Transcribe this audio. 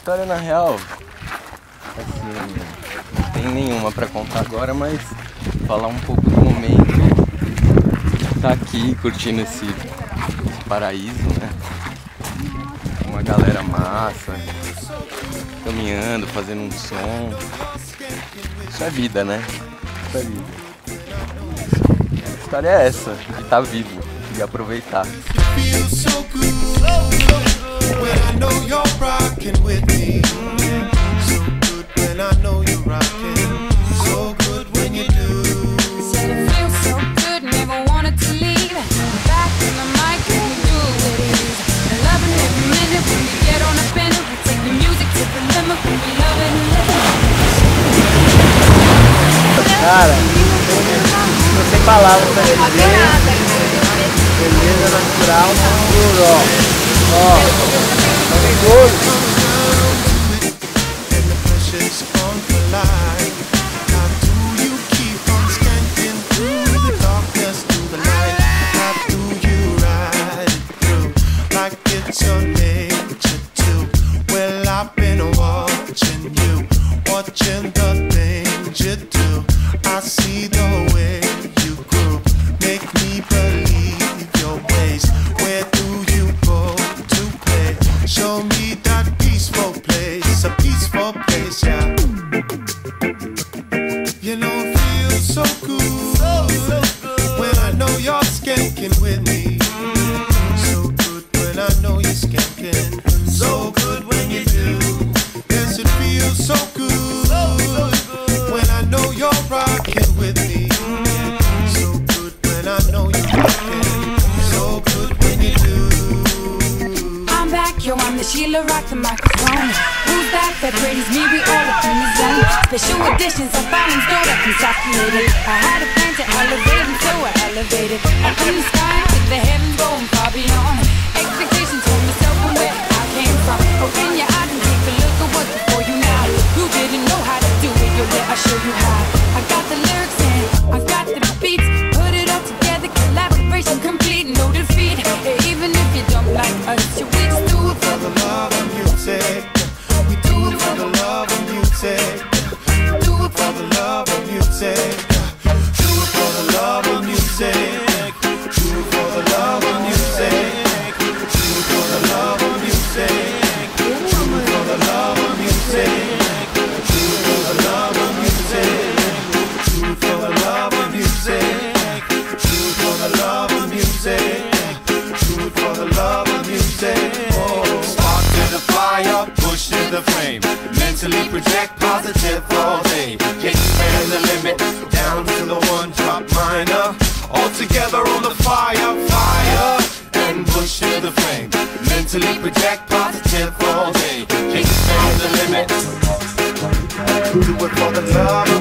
história na real, assim, não tem nenhuma pra contar agora, mas falar um pouco do momento, tá aqui curtindo esse paraíso, né? Uma galera massa, caminhando, fazendo um som. Isso é vida, né? Isso é vida. A história é essa, de estar vivo e aproveitar. Cara, não tem palavras pra dizer. Beleza natural, puro, ó. Tem gosto. I see the way you groove, make me believe your ways. Where do you go to play? Show me that peaceful place, a peaceful place, yeah. You know it feels so good when I know you're skanking with me. So good when I know you're skanking, so good when you do. Yes, it feels so good when I know you're rocking with me. So good when I know you're rocking, so good when you do. I'm back, yo, I'm the Sheila, rock the microphone. Who's that praise me? We all up in the zone. Special editions of violence, no that can calculate it. I had a plan to elevate and so I elevated. Up in the sky, with the heavens going far beyond expectations for myself and where I came from. Open your eyes and take a look at what's before you now. You didn't know how to do it, yo, let I show you how. I got the lyrics and I got the beats. Put it all together, collaboration complete, no defeat. Even if you don't like us, you we just do it for the love of music. We do it for the love of music. Do it For the love of music. Do it for the love of music. Do it for the love of music. Do it for the love of music. Do it for the love of music. Do it for the love of music. Do it for the love of music. Do it for the love of music. Do it for the love of music. Oh, spark to the fire, push to the flame. Mentally project positive all day. Expand the limit down to the one drop minor. All together on the fire, fire, and push to the flame. Mentally project positive all day. Expand the limit. Do it for the love.